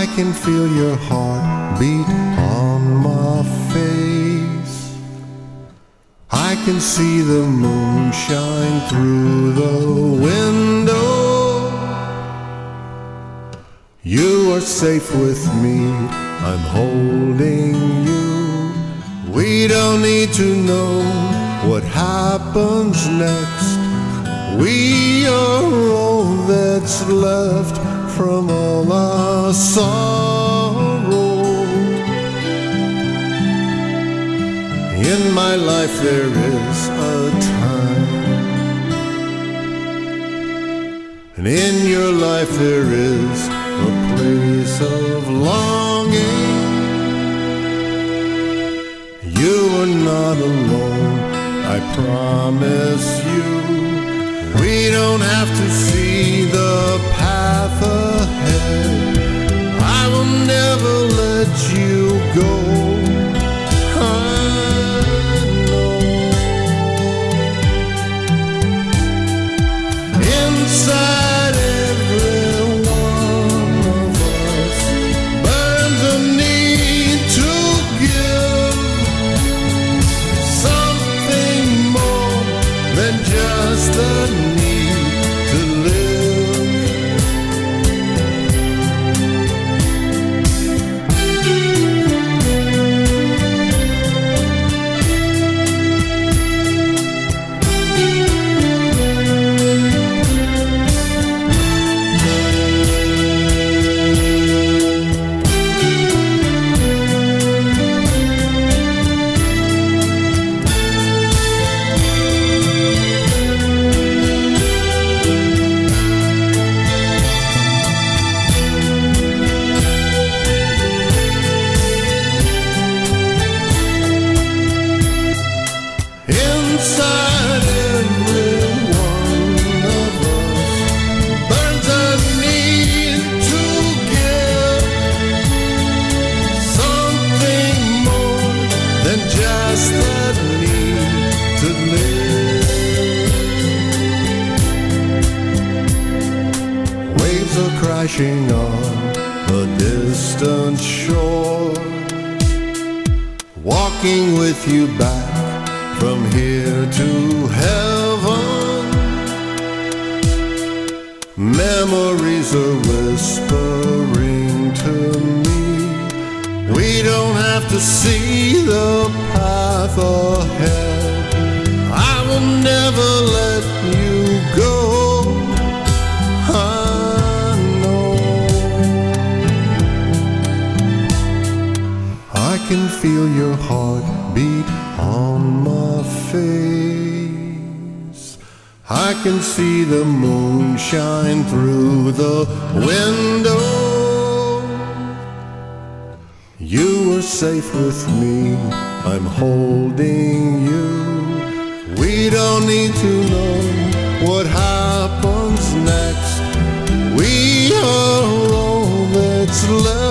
I can feel your heartbeat on my face. I can see the moon shine through the window. You are safe with me, I'm holding you. We don't need to know what happens next. We are all that's left from all our sorrow. In my life there is a time, and in your life there is a place of longing. You are not alone, I promise you. We don't have to see the path ahead. I will never let you go. I know. Inside every one of us burns a need to give something more than just the need to live. Inside every one of us burns a need to give something more than just the need to live. Waves are crashing on a distant shore, walking with you back from here to heaven. Memories are whispering to me. We don't have to see the path ahead. I will never let you go. I know. I can feel your heartbeat on my face. I can see the moon shine through the window. You are safe with me, I'm holding you. We don't need to know what happens next. We are all that's left